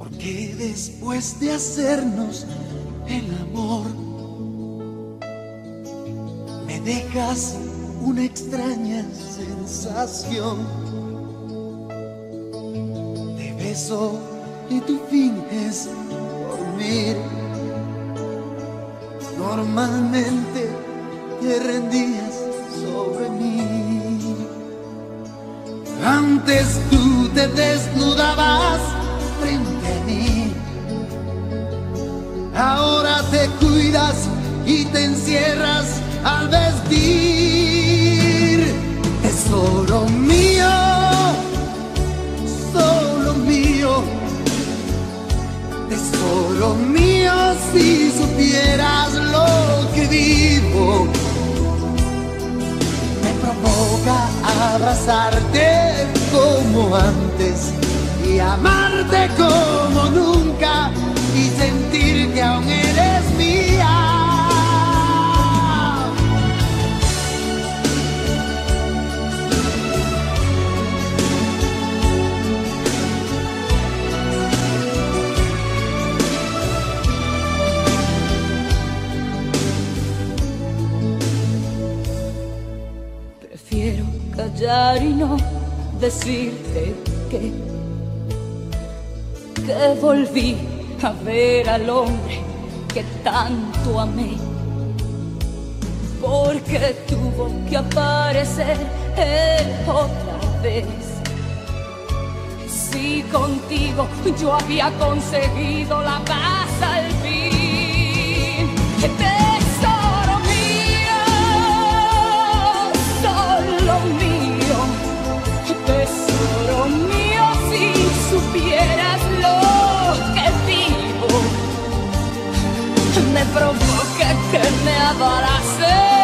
Que después de hacernos el amor me dejas una extraña sensación. Te beso y tú finges dormir. Normalmente te rendías sobre mí. Antes tú te desnudabas frente a mí, ahora te cuidas y te encierras al vestir. Tesoro mío, solo mío, tesoro mío, si supieras lo que vivo. Me provoca abrazarte como antes y amarte como nunca y sentir que aún eres mía. Prefiero callar y no decirte que volví a ver al hombre que tanto amé, porque tuvo que aparecer él otra vez. Si contigo yo había conseguido la paz al fin. Tesoro mío, solo mío, tesoro mío, si supieras lo que vivo. Me provoca que me abraces